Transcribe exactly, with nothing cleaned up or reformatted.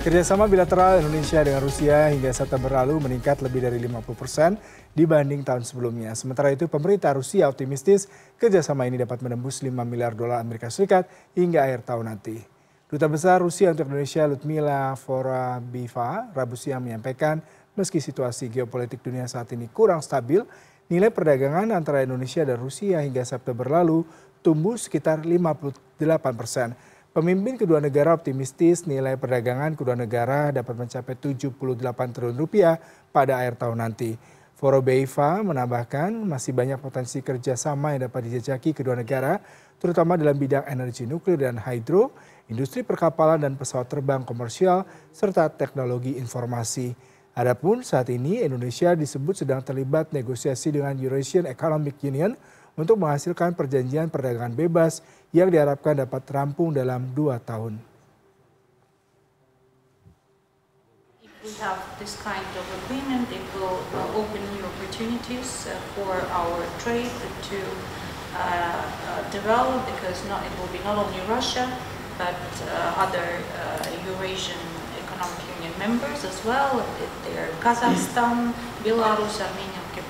Kerjasama bilateral Indonesia dengan Rusia hingga September lalu meningkat lebih dari lima puluh persen dibanding tahun sebelumnya. Sementara itu, pemerintah Rusia optimistis kerjasama ini dapat menembus lima miliar dolar Amerika Serikat hingga akhir tahun nanti. Duta Besar Rusia untuk Indonesia Ludmila Vorobyeva Rabu siang menyampaikan meski situasi geopolitik dunia saat ini kurang stabil, nilai perdagangan antara Indonesia dan Rusia hingga September lalu tumbuh sekitar lima puluh delapan persen. Pemimpin kedua negara optimistis nilai perdagangan kedua negara dapat mencapai tujuh puluh delapan triliun rupiah pada akhir tahun nanti. Vorobyeva menambahkan masih banyak potensi kerjasama yang dapat dijajaki kedua negara, terutama dalam bidang energi nuklir dan hidro, industri perkapalan dan pesawat terbang komersial, serta teknologi informasi. Adapun saat ini Indonesia disebut sedang terlibat negosiasi dengan Eurasian Economic Union untuk menghasilkan perjanjian perdagangan bebas yang diharapkan dapat rampung dalam dua tahun. If we have this kind of agreement, it will uh, open new opportunities uh, for our trade to uh, uh, develop, because not, it will be not only Russia, but uh, other uh, Eurasian Economic Union members as well. They are Kazakhstan, Belarus, Armenia,